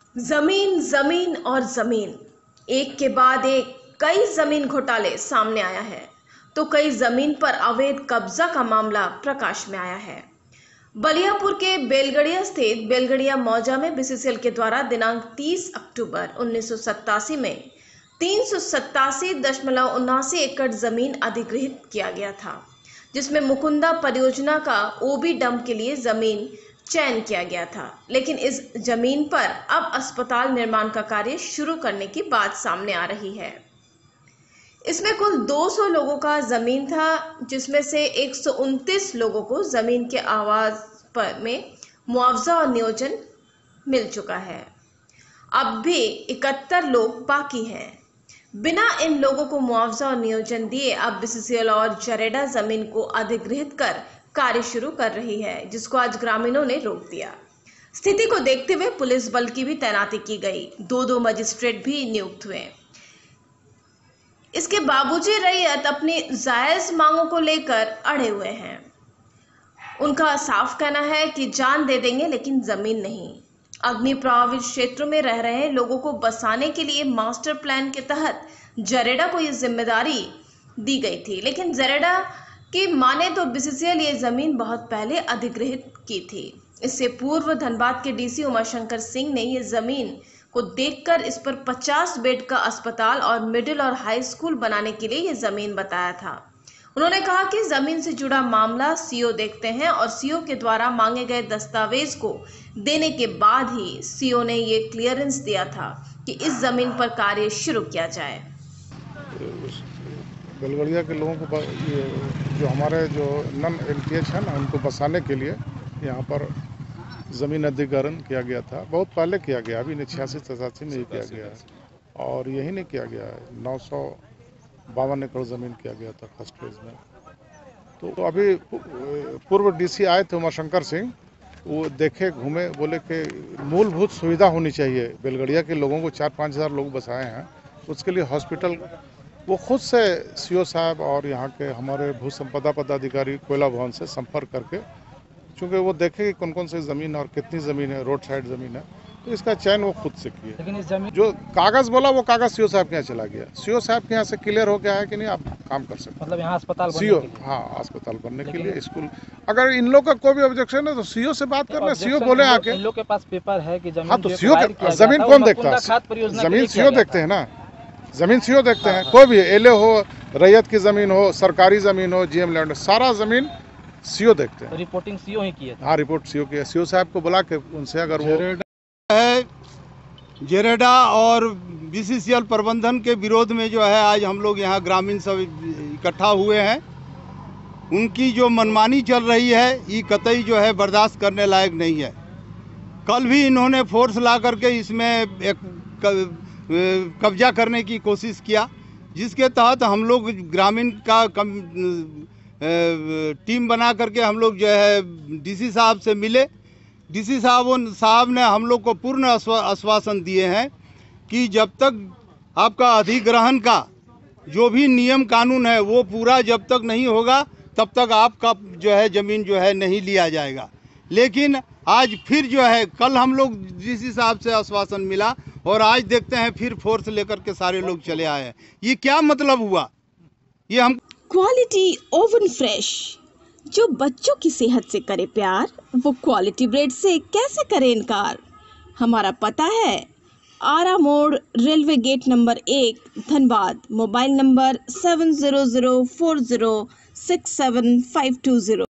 जमीन जमीन और जमीन, एक के बाद एक कई जमीन घोटाले सामने आया है तो कई जमीन पर अवैध कब्जा का मामला प्रकाश में आया है। बलियापुर के बेलगड़िया स्थित बेलगड़िया मौजा में बीसीसीएल के द्वारा दिनांक 30 अक्टूबर 1987 में 387.79 एकड़ जमीन अधिग्रहित किया गया था, जिसमें मुकुंदा परियोजना का ओबी डंप के लिए जमीन चयन किया गया था। लेकिन इस जमीन पर अब अस्पताल निर्माण का कार्य शुरू करने की बात सामने आ रही है। इसमें कुल 200 लोगों का जमीन था, जिसमें से 129 लोगों को जमीन के आवाज पर में मुआवजा और नियोजन मिल चुका है। अब भी 71 लोग बाकी हैं। बिना इन लोगों को मुआवजा और नियोजन दिए अब बीसीसीएल और जरेडा जमीन को अधिग्रहित कर कार्य शुरू कर रही है, जिसको आज ग्रामीणों ने रोक दिया। स्थिति को देखते हुए पुलिस बल की भी तैनाती की गई, 2 मजिस्ट्रेट भी नियुक्त हुए। इसके बावजूद रैयत अपनी जायज मांगों को लेकर अड़े हुए हैं। उनका साफ कहना है कि जान दे देंगे लेकिन जमीन नहीं। अग्नि प्रभावित क्षेत्रों में रह रहे लोगों को बसाने के लिए मास्टर प्लान के तहत जरेडा को यह जिम्मेदारी दी गई थी, लेकिन जरेडा की माने तो बीसीसीएल ये जमीन बहुत पहले अधिग्रहित की थी। इससे पूर्व धनबाद के डीसी उमाशंकर सिंह ने ये जमीन को देखकर इस पर 50 बेड का अस्पताल और मिडिल और हाई स्कूल बनाने के लिए ये जमीन बताया था। उन्होंने कहा कि जमीन से जुड़ा मामला सीओ देखते हैं और सीओ के द्वारा मांगे गए दस्तावेज को देने के बाद ही सीओ ने ये क्लियरेंस दिया था कि इस जमीन पर कार्य शुरू किया जाए। बेलगड़िया के लोगों को जो हमारे जो नन एलटीएच है ना, उनको बसाने के लिए यहाँ पर ज़मीन अधिग्रहण किया गया था। बहुत पहले किया गया, अभी 86-87 में ही किया गया है और यही नहीं किया गया है। 952 एकड़ ज़मीन किया गया था फर्स्ट फेज में। तो अभी पूर्व डीसी आए थे उमाशंकर सिंह, वो देखे, घूमे, बोले कि मूलभूत सुविधा होनी चाहिए। बेलगड़िया के लोगों को 4-5 हज़ार लोग बसाए हैं, उसके लिए हॉस्पिटल वो खुद से सीओ साहब और यहाँ के हमारे भू संपदा पदाधिकारी कोयला भवन से संपर्क करके, चूँकि वो देखे कि कौन कौन सी ज़मीन और कितनी ज़मीन है, रोड साइड ज़मीन है, तो इसका चयन वो खुद से किए। लेकिन इस जमीन जो कागज़ बोला वो कागज़ सीओ साहब के यहाँ चला गया। सीओ साहब के यहाँ से क्लियर हो गया है कि नहीं आप काम कर सकते, मतलब यहाँ अस्पताल सीओ, हाँ अस्पताल बनने के लिए, स्कूल। अगर इन लोग का कोई भी ऑब्जेक्शन है तो सीओ से बात करना, सीओ बोले आके। इन लोग के पास पेपर है कि जमीन, हाँ तो सीओ जमीन कौन देखता है? जमीन सीओ देखते हैं ना, जमीन सीओ देखते हैं। कोई भी एलए हो, रैयत की जमीन हो, सरकारी जमीन हो, जीएम लैंड, सारा जमीन सीओ देखते हैं। तो रिपोर्टिंग सीओ ही की है? हाँ रिपोर्ट सीओ की है। सीओ साहब को बुला के उनसे अगर वो है जरेडा और बीसीसीएल प्रबंधन के विरोध में जो है आज हम लोग यहाँ ग्रामीण सब इकट्ठा हुए हैं। उनकी जो मनमानी चल रही है ये कतई जो है बर्दाश्त करने लायक नहीं है। कल भी इन्होंने फोर्स ला करके इसमें एक कब्जा करने की कोशिश किया, जिसके तहत हम लोग ग्रामीण का टीम बना करके हम लोग जो है डीसी साहब से मिले। डीसी साहब ने हम लोग को पूर्ण आश्वासन दिए हैं कि जब तक आपका अधिग्रहण का जो भी नियम कानून है वो पूरा जब तक नहीं होगा तब तक आपका जो है ज़मीन जो है नहीं लिया जाएगा। लेकिन आज फिर जो है कल हम लोग डीसी साहब से आश्वासन मिला और आज देखते हैं फिर फोर्स लेकर के सारे लोग चले आए हैं। ये क्या मतलब हुआ? ये हम क्वालिटी ओवन फ्रेश, जो बच्चों की सेहत से करे प्यार, वो क्वालिटी ब्रेड से कैसे करे इनकार। हमारा पता है आरा मोड़, railway gate number 1, Dhanbad. Mobile number 7004067520।